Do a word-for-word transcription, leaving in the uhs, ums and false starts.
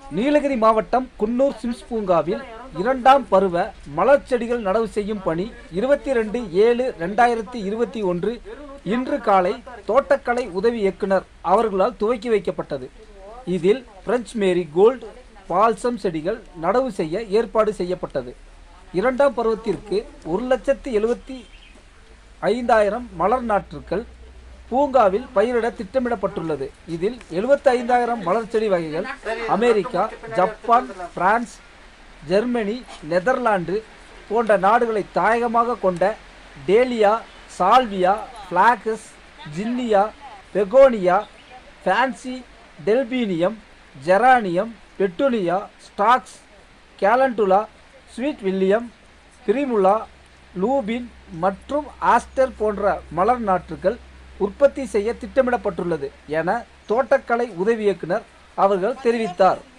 நீலகிரி மாவட்டம் குன்னூர் சிம்ஸ் பூங்காவில் இரண்டாம் பருவ மலர் செடிகள் நடவு செய்யும் பணி இருபத்தி ரெண்டு ஏழு ரெண்டாயிரத்தி இருபத்தி ஒன்று இன்று காலை தோட்டக்கலை உதவி இயக்குனர் அவர்களால் துவக்கி வைக்கப்பட்டது. இதில் பிரெஞ்சு மேரி கோல்டு, பால்சம் செடிகள் நடவு செய்ய ஏற்பாடு செய்யப்பட்டது. இரண்டாம் பருவத்திற்கு ஒரு லட்சத்தி எழுபத்தி ஐந்தாயிரம் மலர் நாற்றுக்கள் பூங்காவில் பயிரிட திட்டமிடப்பட்டுள்ளது. இதில் எழுபத்தி ஐந்தாயிரம் மலர் செடி வகைகள் America, Japan, France, Germany, Netherlands போன்ற நாடுகளை தாயகமாக கொண்ட dahlia, salvia, phlox, zinnia, begonia, fancy, delphinium, geranium, petunia, stocks, calendula, sweet william, primula, lupin மற்றும் ஆஸ்டர் போன்ற மலர் நாற்றுகள் உற்பத்தி செய்ய திட்டமிடப்பட்டுள்ளது என தோட்டக்கலை உதவி இயக்குனர் அவர்கள் தெரிவித்தார்.